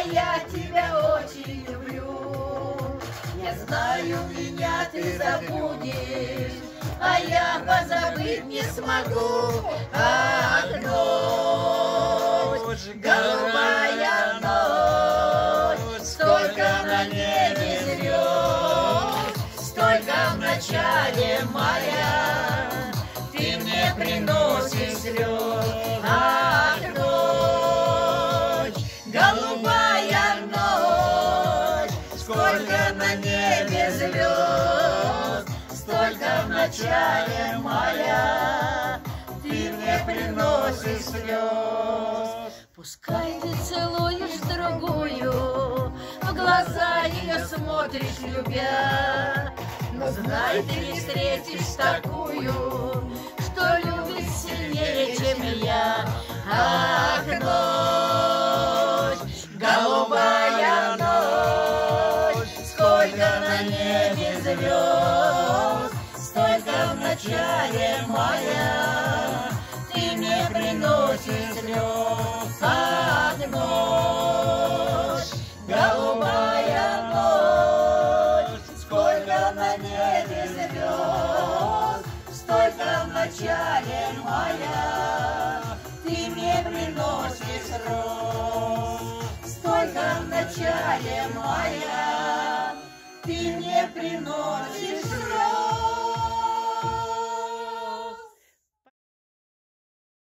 я тебя очень люблю. Я знаю, меня ты забудешь, а я позабыть не смогу. Ах, ночь, голубая ночь, столько на небе звезд, столько в начале мая ты мне приносишь слез. Ах, ночь, голубая ночь, сколько на небе звезд, столько в начале мая ты мне приносишь слез. Пускай ты целуешь другую, в глаза ее смотришь, любя, но знай, ты не встретишь такую, что любит сильнее, чем я. Ах, ночь, голубая ночь, сколько на небе звезд, столько в начале мая ты мне приносишь слез. Ах, ночь, голубая ночь, сколько на небе звезд, столько в начале мая ты мне приносишь слез. Столько в начале мая ты мне приносишь слез.